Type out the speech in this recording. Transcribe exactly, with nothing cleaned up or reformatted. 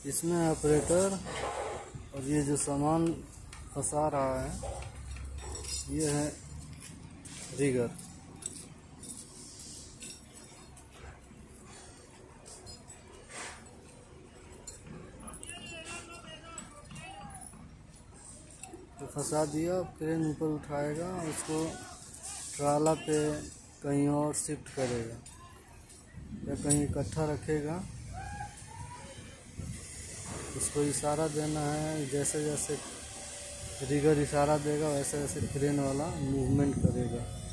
इसमें ऑपरेटर और ये जो सामान फंसा रहा है ये है रिगर। तो फंसा दिया, क्रेन ऊपर उठाएगा, उसको ट्राला पे कहीं और शिफ्ट करेगा या कहीं इकट्ठा रखेगा। उसको इशारा देना है, जैसे जैसे रिगर इशारा देगा वैसे वैसे क्रेन वाला मूवमेंट करेगा।